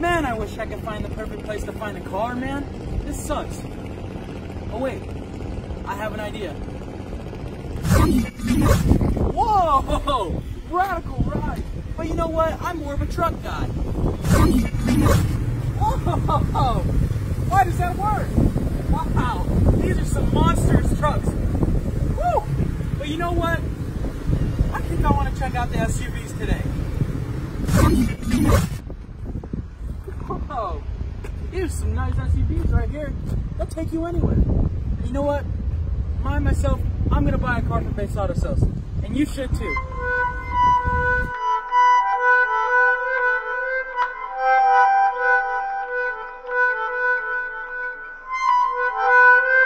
Man, I wish I could find the perfect place to find a car, man. This sucks. Oh wait, I have an idea. Whoa! Radical ride! But you know what? I'm more of a truck guy. Whoa! Why does that work? Wow! These are some monstrous trucks. Woo! But you know what? I think I want to check out the SUVs today. Whoa! Here's some nice SUVs right here. They'll take you anywhere. You know what? Myself, I'm gonna buy a car from Base Auto Sales. And you should too.